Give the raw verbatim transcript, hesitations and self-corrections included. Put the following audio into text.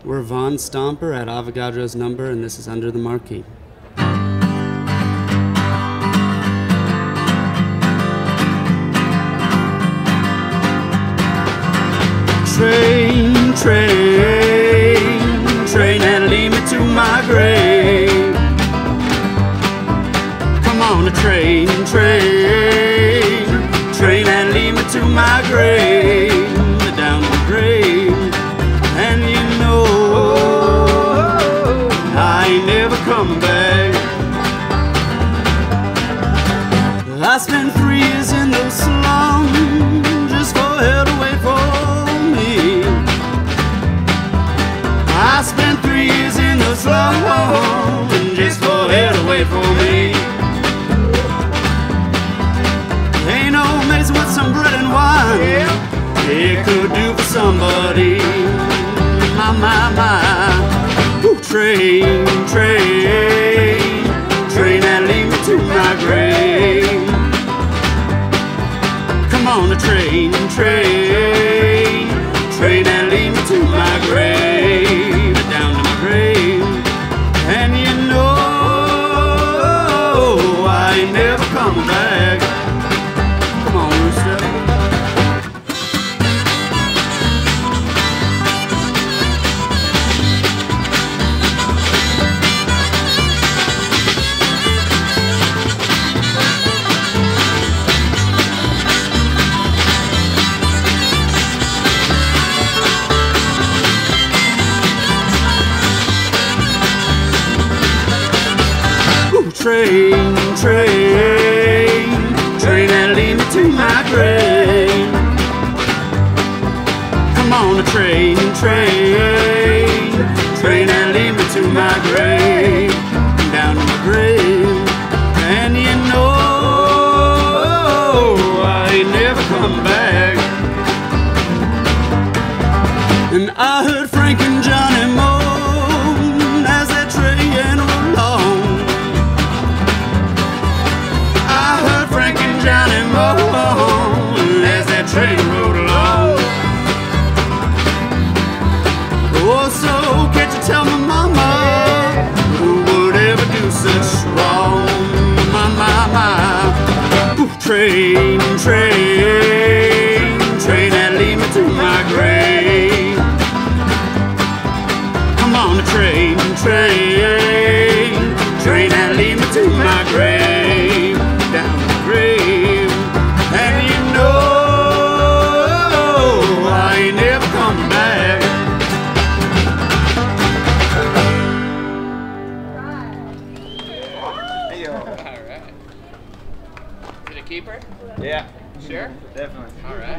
We're Von Stomper at Avogadro's Number, and this is Under the Marquee. Train, train, train and lead me to my grave. Come on, a train, train, train and lead me to my grave, down to the grave. And you know I ain't never coming back. I spent three years in those slums just for hell to wait for me. I spent three years in those slums just for hell to wait for me. Ain't no amazing what some bread and wine, yeah, it could do for somebody. My, my, my. Ooh, train, train, train that lead me to my grave. Come on, the train, train, train that lead me to my grave, down to my grave. And you know I ain't never coming back. Come on, Rooster. Train, train, train that lead me to my grave. Come on, a train, train, train that lead me to my grave, down to my grave. And you know I ain't never come back. And I heard Frank and Johnny moan as that train rolled along. Johnny moan as that train rode along. Oh, so can't you tell my mama who would ever do such wrong? My, my, my. Ooh, train, train, train that lead me to my grave. Come on, the train, train, train that lead me to my grave, down the grave. And you know I ain't never coming back. Hey, yo. All right. Is it a keeper? Yeah. Sure? Definitely. All right.